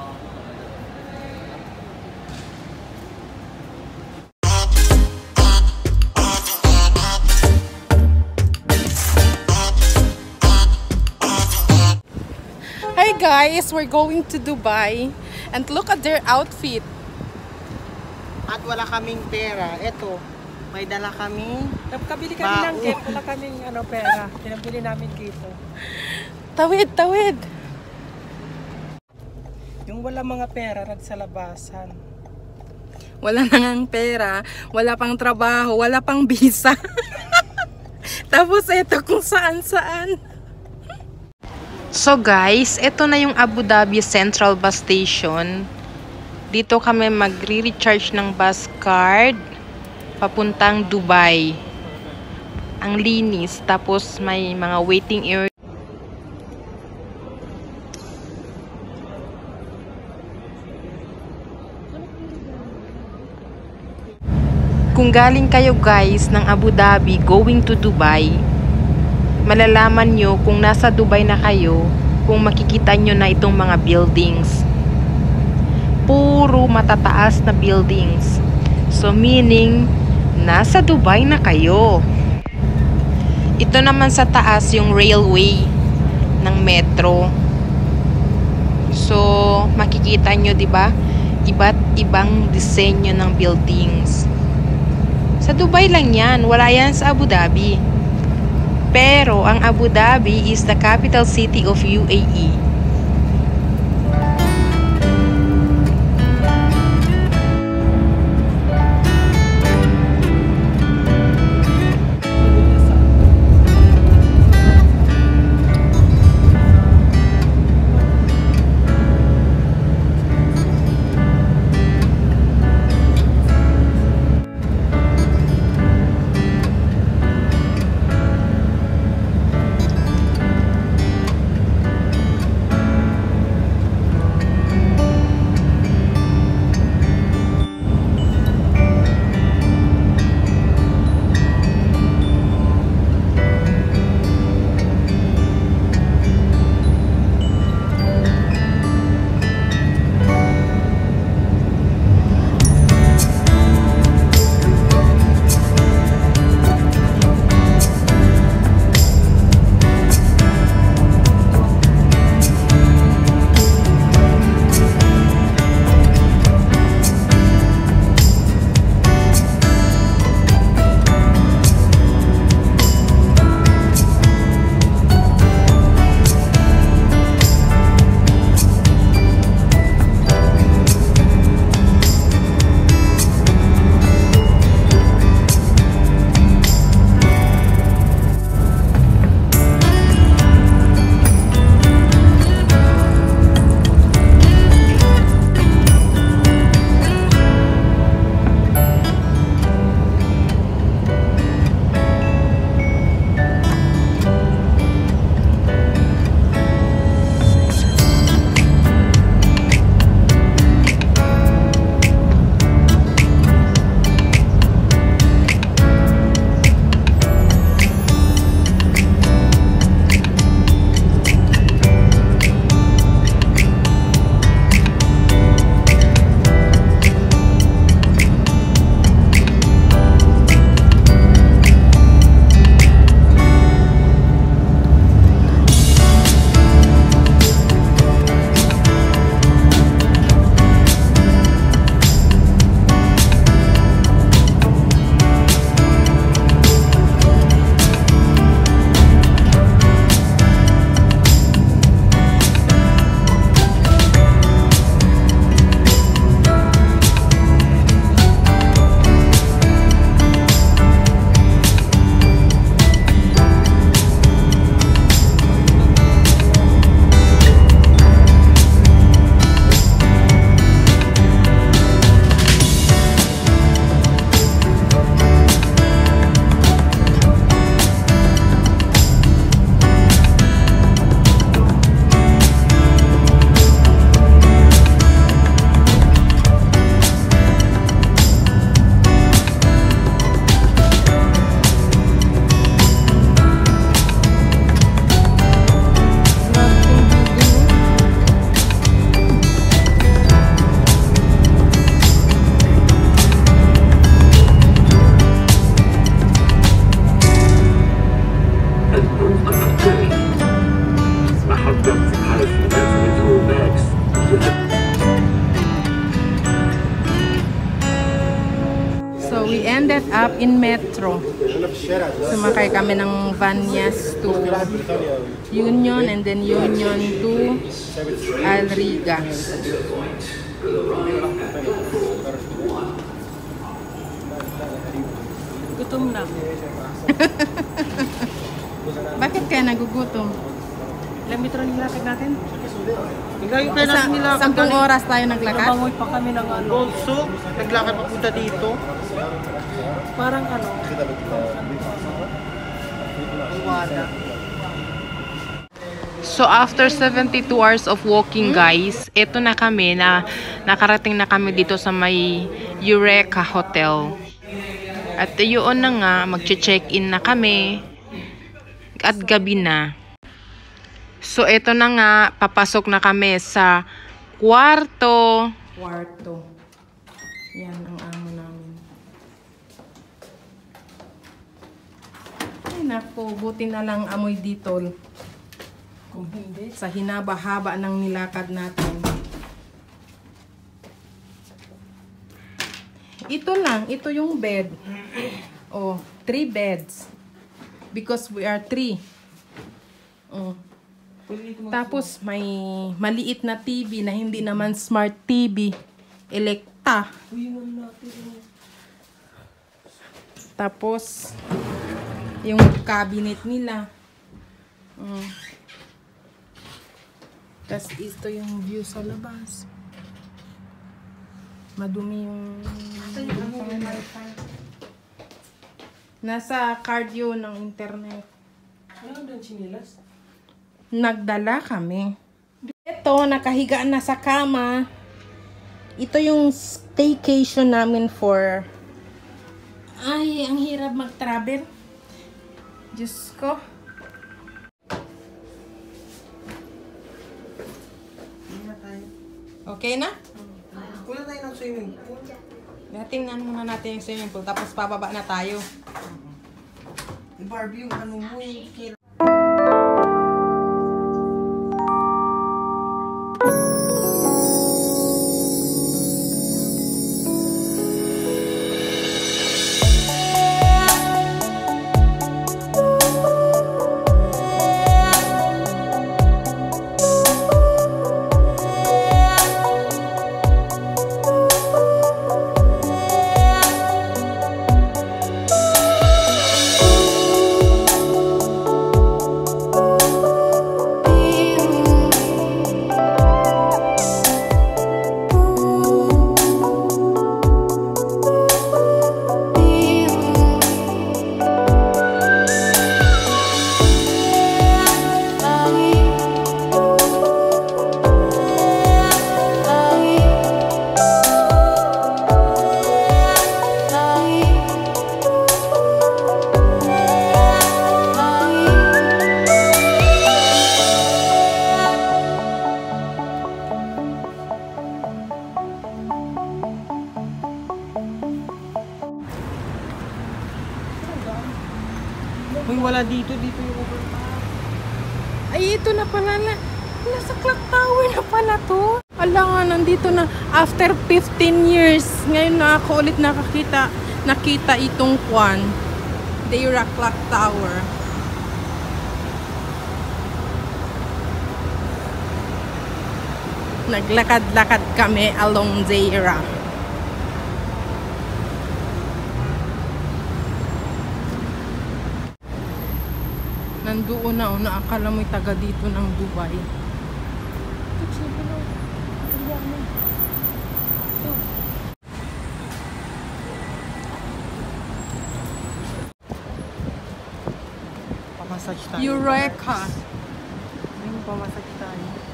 Hi guys, we're going to Dubai and look at their outfit. At wala kaming pera. Eto, may dala kami. Nagkabili kami ng gift, wala kaming pera. Pinabili namin dito. Tawid, tawid. Yung wala mga pera, nagsalabasan. Wala na ngang pera, wala pang trabaho, wala pang visa. Tapos eto kung saan-saan. So guys, ito na yung Abu Dhabi Central Bus Station. Dito kami magre-recharge ng bus card papuntang Dubai. Ang linis, tapos may mga waiting area. Kung galing kayo guys ng Abu Dhabi going to Dubai, malalaman nyo kung nasa Dubai na kayo kung makikita nyo na itong mga buildings. Puro matataas na buildings. So meaning, nasa Dubai na kayo. Ito naman sa taas yung railway ng metro. So makikita nyo, 'di ba? Iba't ibang disenyo ng buildings. Sa Dubai lang 'yan, wala 'yan sa Abu Dhabi. Pero ang Abu Dhabi is the capital city of UAE. up in metro. Sumakay kami ng Vanyas to Union and then Union to Alriga. Gutom na. Bakit kaya nagugutom? Ilang metro nilakad natin? Naglayo kaya natin nilakad. 10 oras tayo naglakad. Nabangoy pa kami ng ano. Also, naglakad papunta dito. Parang ano. Buwada. So after 72 hours of walking guys, eto na kami na nakarating na kami dito sa may Eureka Hotel. At yun na nga, mag-check-in na kami at gabi na. So eto na nga, papasok na kami sa kwarto. Yan ang amo namin. Ay nako, buti na lang amoy ditol. Kung hindi. Sa hinaba-haba ng nilakad natin. Ito lang, ito yung bed. Oh, 3 beds. Because we are 3. Oh. Tapos may maliit na TV na hindi naman smart TV. Elekta. Tapos yung cabinet nila. Tapos ito yung view sa labas. Madumi yung nasa card yun ng internet. Ano doon sinilas? Nagdala kami. Ito, nakahiga na sa kama. Ito yung staycation namin for... Ay, ang hirap mag-travel. Diyos ko. Okay na? Wala tayo ng swimming pool. Tingnan muna natin yung swimming pool. Tapos pababa na tayo. Barbie, yung ano mo yung... Uy, wala dito. Dito yung overpass. Ay, ito na pala na. Nasa clock tower na pala to. Ala nga, nandito na. After 15 years, ngayon na ako ulit nakita itong kwan. Deira Clock Tower. Naglakad-lakad kami along Deira. Nandoon na akala mo'y taga dito ng Dubai. Pamassage tayo. Eureka! Ayun, pamassage tayo.